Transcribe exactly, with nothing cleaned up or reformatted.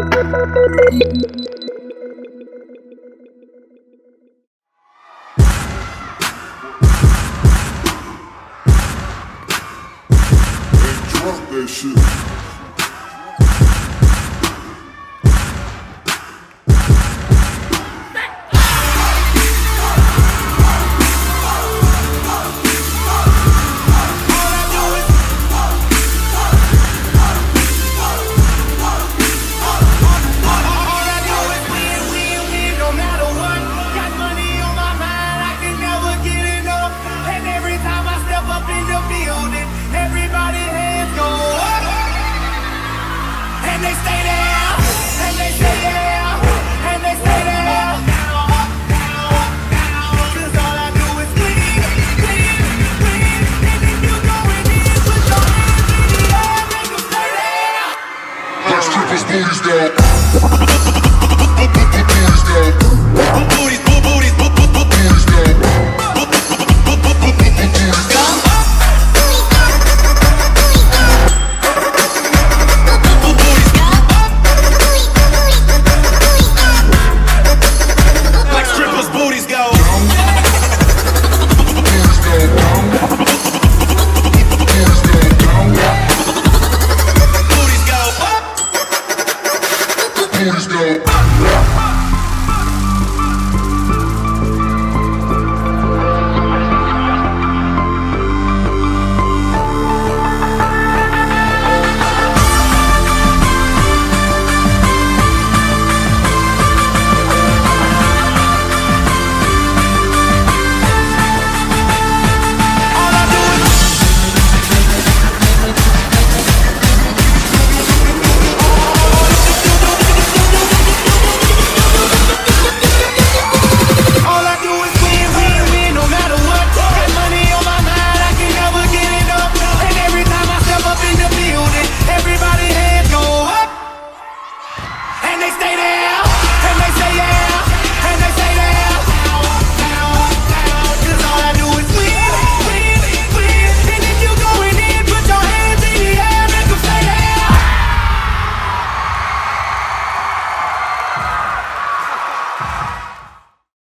Drop that shit. Booties go. Booties go. Booties, booties, booties go. Booties go. Like strippers, booties go. Booties go down. Booties go down. Booties go up. Booties go. Stay there.